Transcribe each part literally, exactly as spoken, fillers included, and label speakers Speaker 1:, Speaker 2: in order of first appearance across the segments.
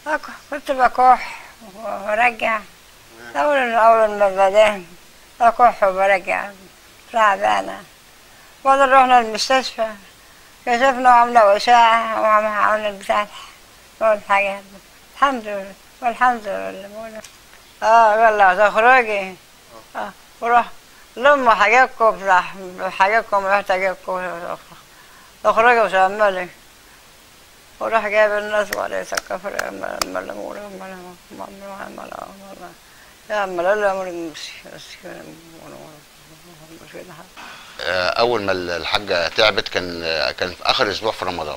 Speaker 1: أكح، كنت بكح وبرجع. أول أول ما بدأت أكح وبرجع تعبانة. بعدين رحنا المستشفى، كشفنا وعملنا أشعة وعملنا بتاع والحاجات. الحمد لله والحمد لله. اه قال لها تخرجي. اه وروح لما حاجاتكم حاجاتكم رحت اجيبكم اخرجي وشملي. وراح جايب الناس وقال يسكفر ملموا يا ملموا
Speaker 2: اول ما الحاجه تعبت كان كان في اخر اسبوع في رمضان،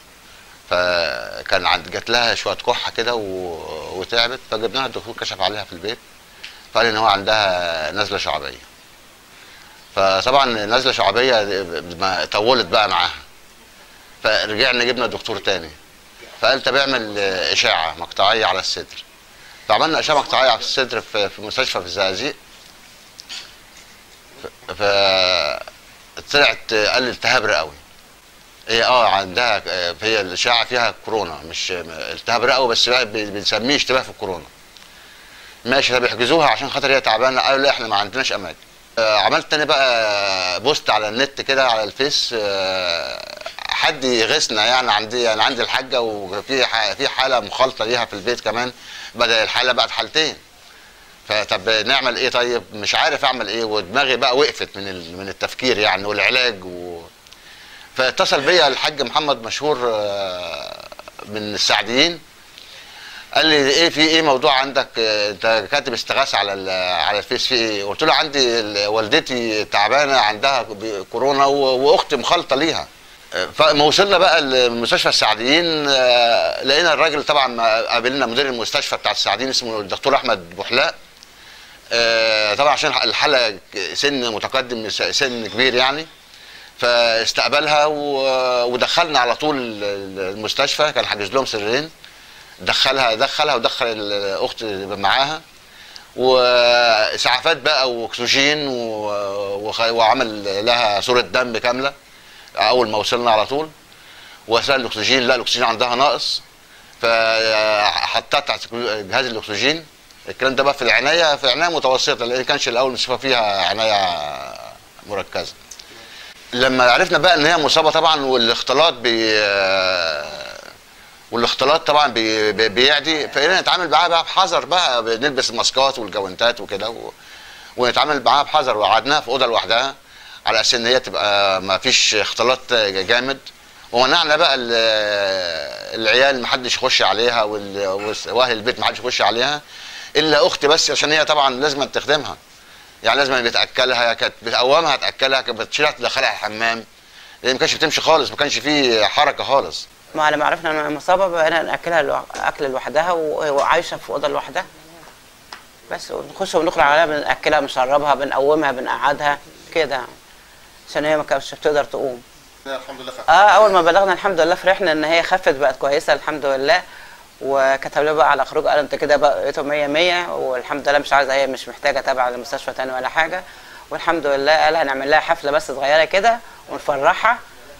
Speaker 2: فكان عند جات لها شويه كحه كده وتعبت، فجبنا لها الدكتور كشف عليها في البيت، فقال ان هو عندها نزله شعبيه. فطبعا نزله شعبيه طولت بقى معاها، فرجعنا جبنا دكتور تاني فقال طب اعمل اشاعه مقطعيه على الصدر. فعملنا اشعه مقطعيه على الصدر في في مستشفى في الزقازيق، ف طلعت قال التهاب رئوي. هي اه عندها، هي الاشعه فيها كورونا مش التهاب رئوي، بس بقى بنسميه اشتباه في الكورونا. ماشي، طب يحجزوها عشان خاطر هي تعبانه. قالوا لا احنا ما عندناش اماكن. آه عملت تاني بقى بوست على النت كده على الفيس، آه حد يغيثنا يعني. عندي يعني عندي الحاجه وفي في حاله مخالطه ليها في البيت كمان، بدل الحاله بقت حالتين. فطب نعمل ايه؟ طيب مش عارف اعمل ايه، ودماغي بقى وقفت من من التفكير يعني والعلاج و... فاتصل بيا الحاج محمد مشهور من السعديين، قال لي ايه في ايه موضوع عندك؟ انت كاتب استغاثه على على الفيس في ايه؟ قلت له عندي والدتي تعبانه عندها كورونا واختي مخالطه ليها. فما وصلنا بقى لمستشفى السعديين لقينا الراجل طبعا قابلنا مدير المستشفى بتاع السعديين اسمه الدكتور احمد بوحلاق. طبعا عشان الحاله سن متقدم سن كبير يعني، فاستقبلها ودخلنا على طول المستشفى. كان حاجز لهم سريرين، دخلها دخلها ودخل الاخت معاها، واسعافات بقى واكسجين وعمل لها صوره دم كامله اول ما وصلنا على طول. وسال الاكسجين، لا الاكسجين عندها ناقص، فحطت على جهاز الاكسجين. الكلام ده بقى في العنايه في عنايه متوسطه، لان كانش الاول المستشفى فيها عنايه مركزه. لما عرفنا بقى ان هي مصابه طبعا، والاختلاط بي والاختلاط طبعا بي بيعدي، فقلنا نتعامل معاها بقى بحذر بقى، بنلبس الماسكات والجوانتات وكده و... ونتعامل معاها بحذر. وقعدناها في اوضه لوحدها على اساس ان هي تبقى ما فيش اختلاط جامد، ومنعنا بقى العيال ما حدش يخش عليها، واهل البيت ما حدش يخش عليها الا اختي بس، عشان هي طبعا لازم تخدمها يعني، لازم بتاكلها، كانت بتقومها تاكلها، كانت بتشيلها تدخلها الحمام، لان ما كانش بتمشي خالص، ما كانش فيه حركه خالص.
Speaker 3: ما لما عرفنا انها مصابه بقينا ناكلها لو... اكل لوحدها وعايشه في اوضه لوحدها بس، ونخش ونخرج عليها، بناكلها بنشربها بنقومها بنقعدها كده، عشان هي ما كانتش بتقدر تقوم.
Speaker 4: الحمد لله خفت.
Speaker 3: اه اول ما بلغنا الحمد لله فرحنا ان هي خفت بقت كويسه الحمد لله، وكتب لها بقى على خروج قال انت كده بقيتوا مية مية والحمد لله، مش عايزه، هي مش محتاجه تبع المستشفى تاني ولا حاجه، والحمد لله. قال هنعمل لها حفله بس صغيره كده ونفرحها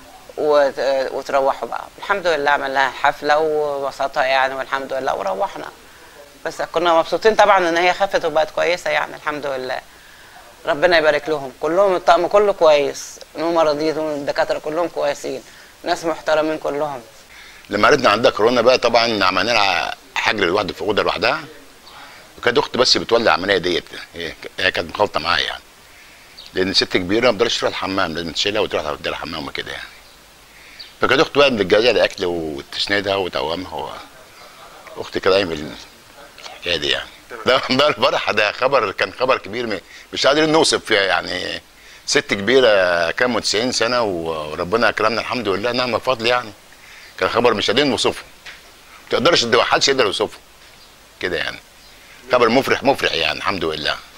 Speaker 3: وتروحوا بقى. الحمد لله عمل لها حفله وبسطها يعني والحمد لله وروحنا، بس كنا مبسوطين طبعا ان هي خفت وبقت كويسه يعني الحمد لله. ربنا يبارك لهم كلهم، الطقم كله كويس، الممرضين والدكاتره كلهم كويسين، ناس محترمين كلهم.
Speaker 5: لما عرفنا عندها كورونا بقى طبعا عملنا لها حجر لوحده في اوضه لوحدها، وكانت اختي بس بتولي العمليه ديت، هي كانت مخالطه معايا يعني، لان ست كبيره ما تقدرش تروح الحمام، لازم تشيلها وتروح توديها الحمام وكده يعني. فكانت اختي بقى متجهزه الاكل وتسندها وتقومها، اختي كده قايمه الحكايه دي يعني. ده ده الفرح ده خبر، كان خبر كبير مش قادرين نوصف فيها يعني. ست كبيره كام وتسعين سنه وربنا اكرمنا الحمد لله، نعم فضل يعني. كان خبر مش قادرين نوصفه، ما تقدرش، ما حدش يقدر يوصفه كده يعني. خبر مفرح مفرح يعني الحمد لله.